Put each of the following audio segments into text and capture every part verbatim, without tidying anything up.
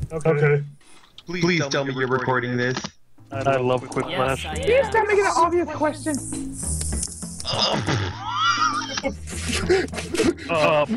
Okay. okay. Please, Please tell, tell me you're recording this. I, I love Quiplash. Yes, Can you stop making an obvious question? uh,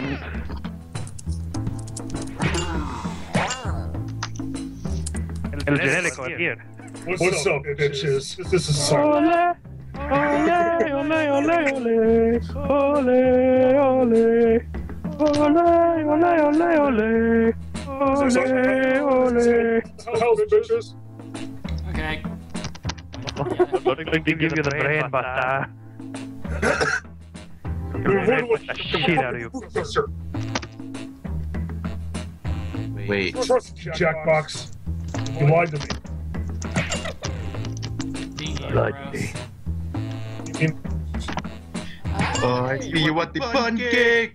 El genérico here. What's, What's up, bitches? bitches? This is Ole, ole, ole, ole, ole, ole, ole, ole, ole, ole, ole. House, bitches. Okay. I'm going to give you the brain, but uh... the shit out of you. Wait. Trust Jackbox. You lied to me. Lied to me. Oh, I see you want the fun cake!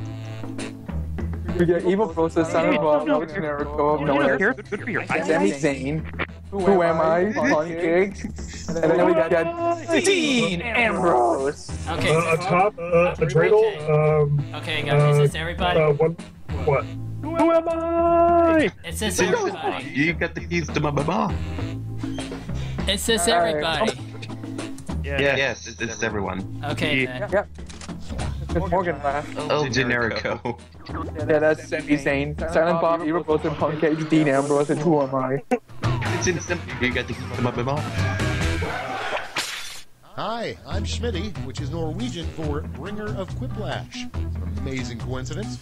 We get evil process sounded well, no generic co-op, no air. Good for your eyes. Sami Zayn. Who am I? Fun cake. And then we got Dean Ambrose. Okay. Uh, a top, uh, a dreidel, um... Okay, guys, is this everybody? Uh, one... What? Who am I? It says everybody. You got the keys to my mama. It says everybody. Yeah. Yes, it's, it's everyone. Okay, Yeah. then. Yep. Because Morgan laughed. El Generico. Yeah, that's Sami Zayn. Silent Bob, Evil Process, Punk Cake, Dean Ambrose, and who am I? It's in simple. You got the keys to my mama. Hi, I'm Schmitty, which is Norwegian for bringer of Quiplash. Amazing coincidence.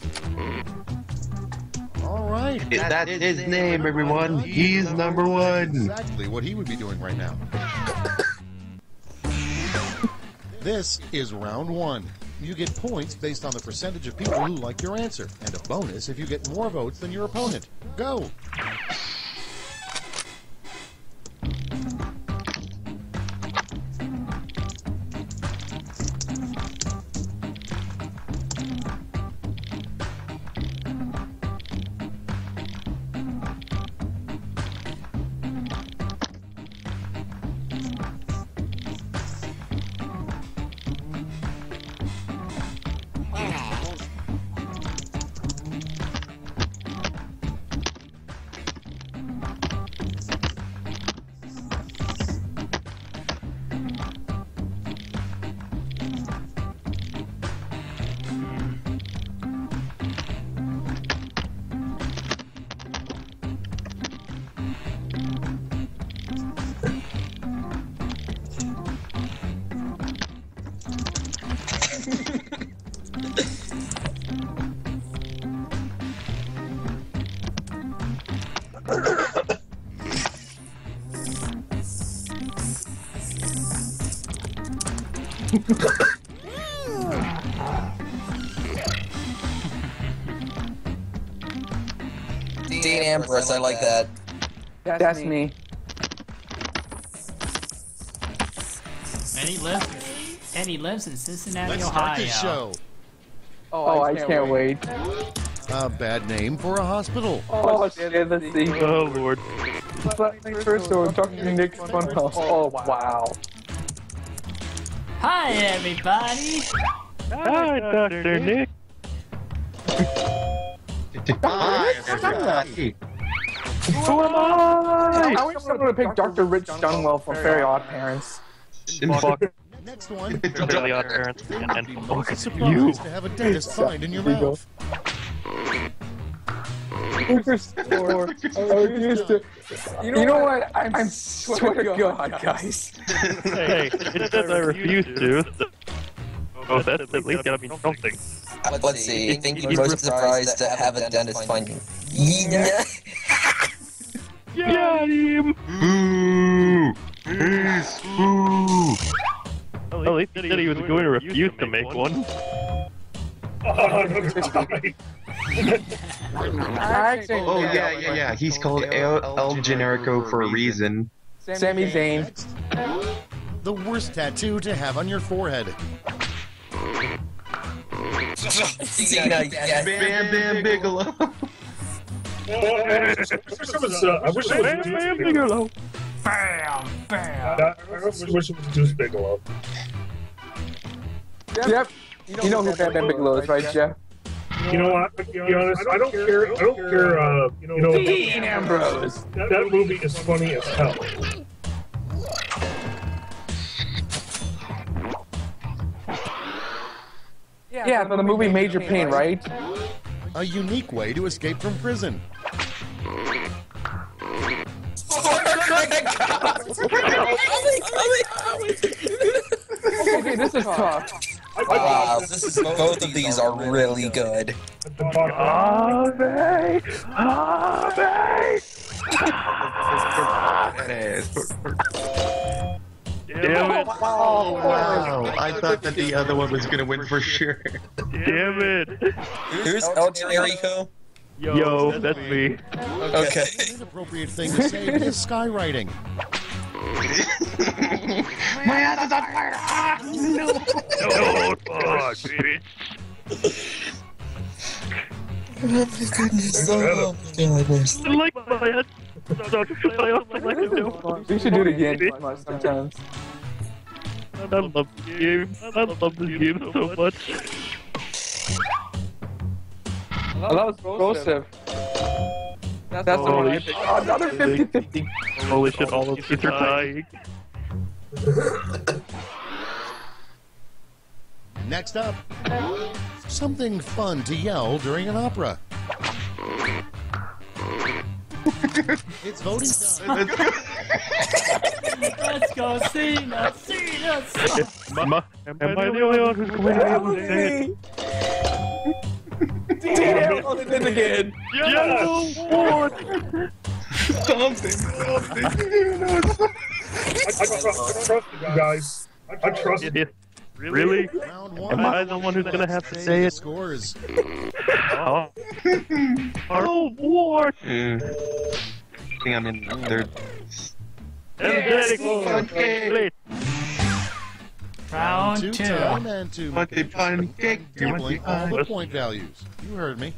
All right. That's his name, everyone. He's number one. Exactly what he would be doing right now. This is round one. You get points based on the percentage of people who like your answer, and a bonus if you get more votes than your opponent. Go! Dean Ambrose, I like that. That's, That's me. me. And he lives. And he lives in Cincinnati, Let's Ohio. start this show. Oh, oh I, I can't wait. wait. A bad name for a hospital. Oh, shit, let's see. Oh, Lord. First, or Doctor Nick's Funhouse. Oh, wow. Hi, everybody. Hi, Doctor Nick. Hi, everybody. Who am I? I wish someone would pick Doctor Rich Dunwell from Very Odd Parents. Next one. Very Odd Parents. And you to have a dentist find in your mouth. Store. I used to. You know, you know what? I'm, I'm swear to God, guys. Hey, it says I refuse to. Oh, that's at least gotta mean something. Let's see. I think you're most surprised to have a dentist find you. Yeah. Got him. Boo! Peace! Boo! Well, he said he was going to refuse to make one. Oh, another tie. Oh, yeah, yeah, yeah. He's called El, El Generico for a reason. Sami Zayn. The worst tattoo to have on your forehead. Cena, yes. Bam Bam Bigelow. I wish it was, uh, I wish it was Bam Bam Bigelow. Bam, bam. I wish it was Deuce Bigelow. Yep. You know, you know who Bam Bam Bigelow is, right, Jeff? You know what? To be honest, I don't care. I don't care. Uh, you know, Dean Ambrose. That, that movie is funny as hell. Yeah, so the movie Major Pain, right? A unique way to escape from prison. Okay, this is tough. Wow, this is, both of these are really good. Ave! Ave! Damn it! Oh, wow. I thought that the other one was gonna win for sure. Damn it! Who's El Generico? Yo, Yo that's me. Okay. An inappropriate thing to say is skywriting. My ass is on fire! Ah, no! No, fuck, bitch! Oh my goodness, oh my goodness. I like my ass. I like it no. We should do it again sometimes. I love this game. I love this game so much. Oh, that was explosive. That's, That's the one I picked. Oh, another fifty fifty. Holy shit, all of these are dying. Next up, something fun to yell during an opera. It's voting time. Let's go, Cena! Cena! Ma, am I the only one who's going to be able to say it? Damn, oh, they did it again. Yellow Ward! Something, something. I, I, trust, I trust you guys. I, I trust you. Really? Round one. Am I the one who's gonna have to say it? Scores. Oh. Oh, Ward! Mm. I think I'm in third. Energetic! Okay. Round two two. time and two. What the pancake? Doubling all the point values. You heard me.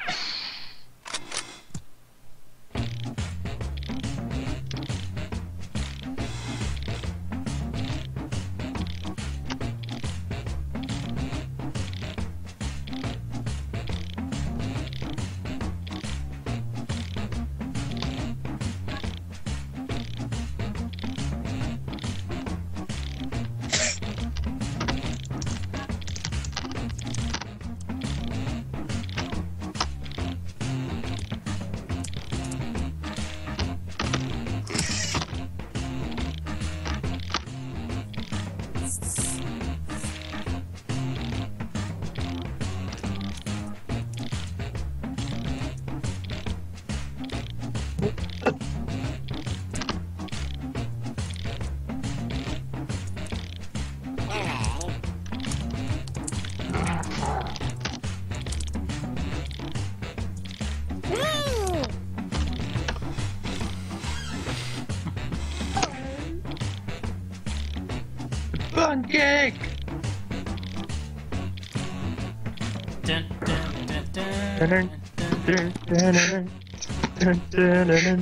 Pancake! Dun, dun, dun, dun, Dun, dun, dun, dun, dun, dun,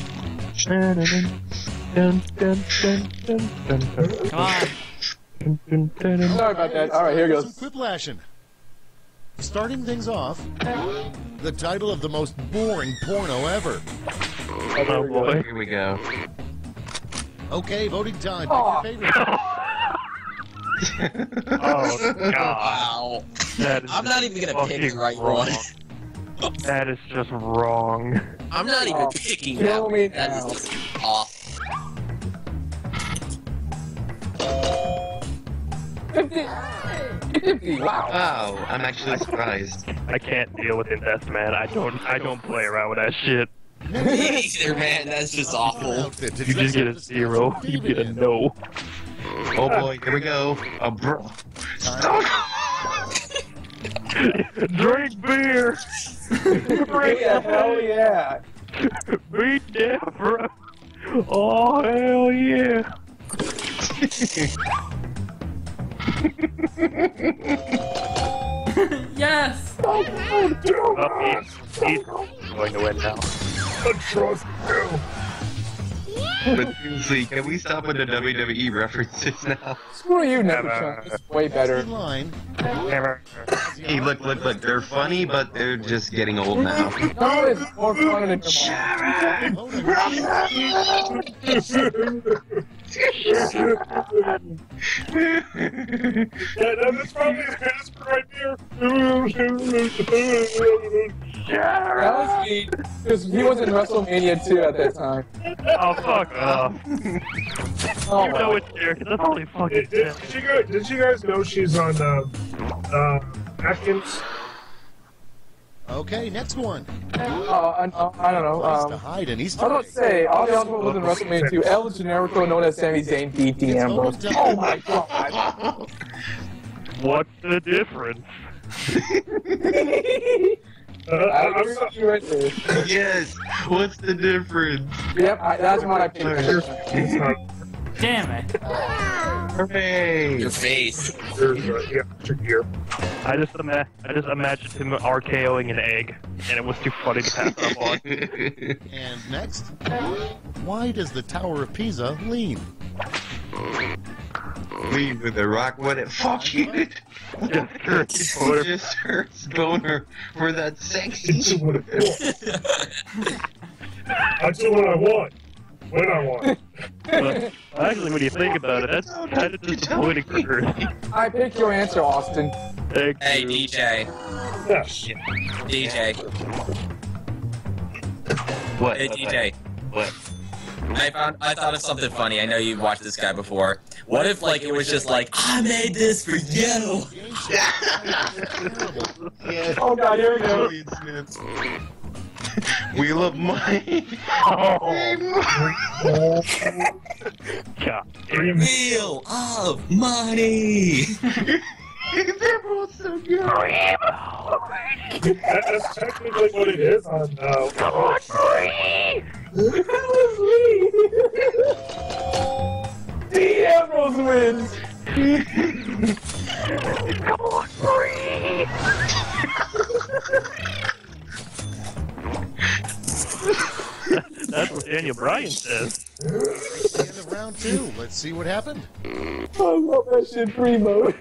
dun, dun, dun, dun, dun. Come on. Dun, dun, dun, dun. Sorry about that. Alright, here goes. Some quiplashing. Starting things off, the title of the most boring porno ever. Oh boy. Here we go. Okay, voting time. Pick Oh. your favorite. Oh god. Wow. That is I'm not even gonna pick the fucking right wrong. one. That is just wrong. I'm not even Oh, picking kill that one. me That now. is just off. fifty fifty, wow. Wow, I'm actually surprised. I can't deal with invest, man. I don't. I don't play around with that shit. Me neither, man. That's just awful. Outfit to You just get a dress up zero. to You get a in. no. Oh boy, here we go. A bro. Drink beer. Yeah, hell yeah. Beat Deborah. Oh hell yeah. Yes! Oh, he's, he's going to win now. I trust you. But seriously, can we stop with the W W E references now? Screw you, Never. It's way better. In line. Hey, look, look, look. They're funny, but they're just getting old now. No, it's more fun than Yeah, no, that's probably his best right there. That was me, because he was in WrestleMania two at that time. Oh, fuck off. Oh, You know it's there, because that's all he fucking Did, did, did, you guys, did you guys know she's on uh, uh, Atkins? Okay, next one. Uh, I, I don't know. Place to Um, hide an I Easter was about to egg. say, all the other was in WrestleMania two. El Generico, known as Sami Zayn, beat Dean Ambrose. Oh my god. What's the difference? Uh, I I'm agree so, with you right there. Yes. What's the difference? Yep, I, that's what I picked. Damn it. Hooray! Your face. there's, uh, yeah, check here. I just ima- I just imagined him RKOing an egg, and it was too funny to pass up on. And next. Why does the Tower of Pisa lean? Leave with the rock. What it? Fuck you! Just Kurt, It just hurts boner for that sexy. It's what I want. I do what I want. When I want. But actually, when you think about it, that's kind of disappointing for Kurt. I picked your answer, Austin. Thank Hey, you. D J. Yes. D J. What? Hey, D J. What? I found I thought of something funny. I know you've watched this guy before. What if like it was just like I made this for you? Yeah. Oh god, here we go. Wheel of money. Oh, God. damn it. Wheel of money. They're both so good. That, that's technically what it is on, uh... Dean Ambrose wins. That's what Daniel Bryan says. End of round two. Let's see what happened. I love that shit, Primo.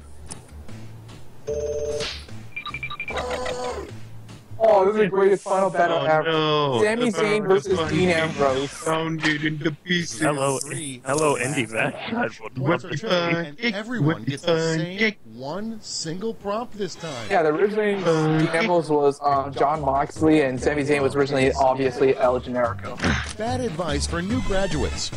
Oh, this is the greatest final battle Oh ever. no! Sami The Zayn power versus of Dean money Ambrose. Found it into pieces. Hello, Three. hello, Indie match. Points are the two, fuck? and everyone gets the What the same fuck? one single prompt this time. Yeah, the originally Dean Ambrose was um, John Moxley, and Sami Zayn was originally obviously El Generico. Bad advice for new graduates.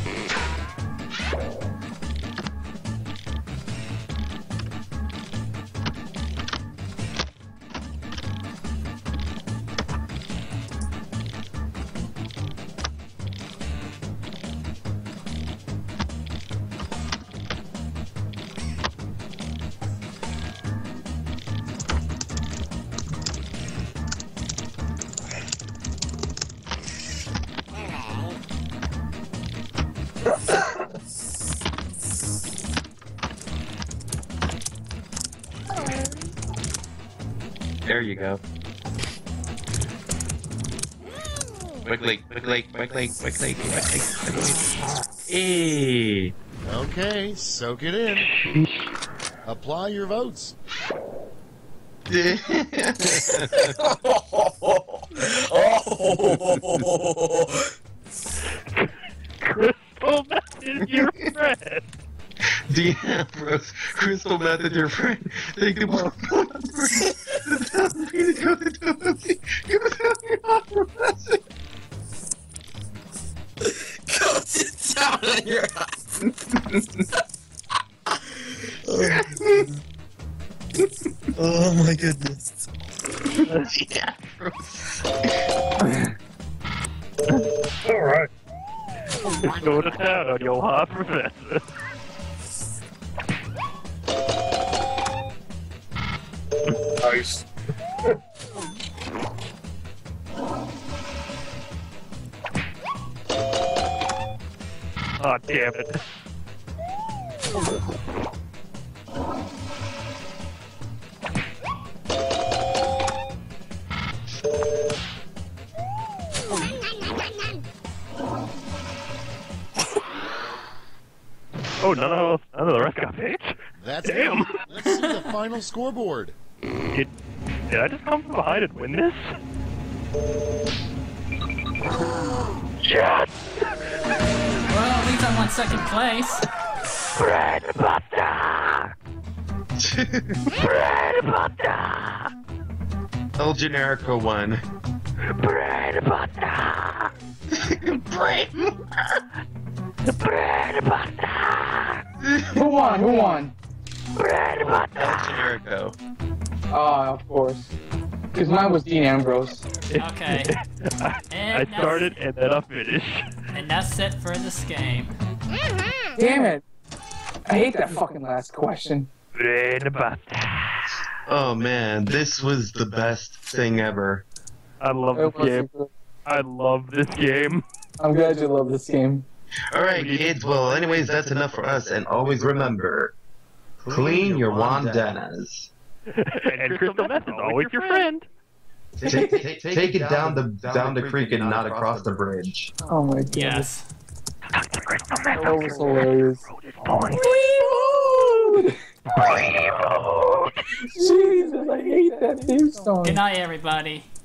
There you go. Quickly, quickly, quickly, quickly, quickly, quickly. Hey! Okay, soak it in. Apply your votes. Crystal Meth is your friend. Dean Ambrose, Crystal Method, your friend. Take the ball. Go sit down on your Oh my goodness. Alright. Go to town on your hot professor. Nice. Oh, damn it. Oh, none of, none of the rest got picked? That's Damn. it. Let's see the final scoreboard. Did, did I just come from behind and win this? Yes! Well, at least I won second place. Bread butter! Bread butter! El Generico won. Bread butter! Bread. Bread butter! Who won? Who won? Bread El butter! Generico. Oh, of course. Because mine was Dean Ambrose. Okay. I, And I started and then I finished. And that's it for this game. Damn it. I hate that fucking last question. Bread butter! Oh man, this was the best thing ever. I love It this game. was- I love this game. I'm glad you love this game. Alright kids, well anyways that's enough for us, and always remember, clean your wandanas. And crystal meth is always your friend. Take, take, take it down the down the creek and not across the bridge. Oh my god. Yes. That was hilarious. Jesus, I hate that theme song. Good night, everybody.